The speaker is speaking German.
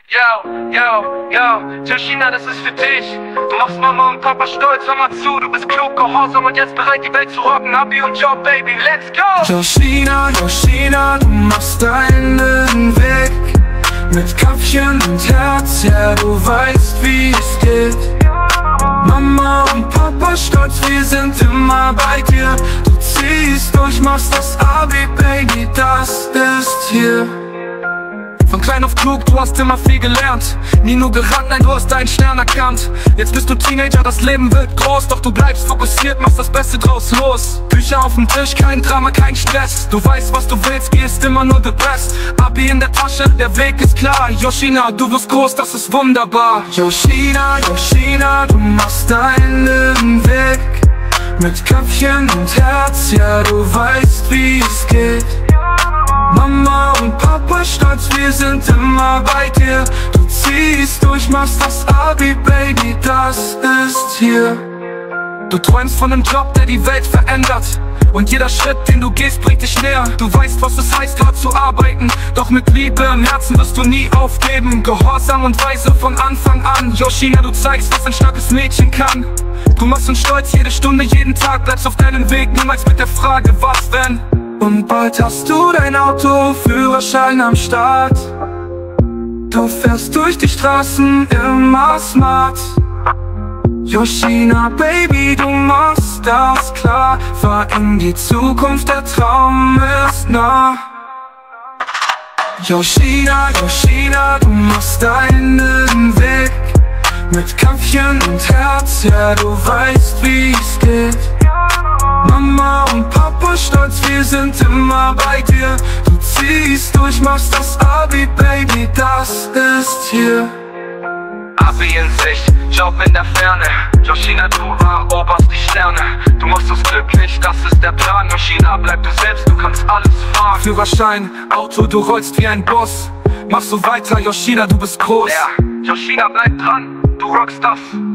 Yoshina, das ist für dich. Du machst Mama und Papa stolz, hör mal zu. Du bist klug, gehorsam und jetzt bereit, die Welt zu rocken. Abi und Job, Baby, let's go! Yoshina, Yoshina, du machst deinen Weg mit Köpfchen und Herz, ja, du weißt, wie es geht. Mama und Papa stolz, wir sind immer bei dir. Du ziehst durch, machst das Abi, Baby, das ist hier. Von klein auf klug, du hast immer viel gelernt. Nie nur gerannt, nein, du hast deinen Stern erkannt. Jetzt bist du Teenager, das Leben wird groß. Doch du bleibst fokussiert, machst das Beste draus los. Bücher auf dem Tisch, kein Drama, kein Stress. Du weißt, was du willst, gehst immer nur the best. Abi in der Tasche, der Weg ist klar. Yoshina, du wirst groß, das ist wunderbar. Yoshina, Yoshina, du machst deinen Weg mit Köpfchen und Herz, ja, du weißt, wie es geht. Mama und Papa stolz, wir sind immer bei dir. Du ziehst durch, machst das Abi, Baby, das ist hier. Du träumst von einem Job, der die Welt verändert. Und jeder Schritt, den du gehst, bringt dich näher. Du weißt, was es heißt, hart zu arbeiten. Doch mit Liebe im Herzen wirst du nie aufgeben. Gehorsam und weise von Anfang an. Yoshina, du zeigst, was ein starkes Mädchen kann. Du machst uns stolz, jede Stunde, jeden Tag. Bleibst auf deinem Weg, niemals mit der Frage, was wenn. Und bald hast du dein Auto, Führerschein am Start. Du fährst durch die Straßen immer smart. Yoshina, Baby, du machst das klar. Fahr in die Zukunft, der Traum ist nah. Yoshina, Yoshina, du machst deinen Weg mit Köpfchen und Herz, ja, du weißt, wie es geht. Mama und Papa stolz, wir sind immer bei dir. Du ziehst durch, machst das Abi, Baby, das ist hier. Abi in Sicht, Job in der Ferne. Yoshina, du eroberst die Sterne. Du machst uns glücklich, das ist der Plan. Yoshina, bleib du selbst, du kannst alles fahren. Führerschein, Auto, du rollst wie ein Boss. Mach so weiter, Yoshina, du bist groß. Yoshina, bleib dran, du rockst das.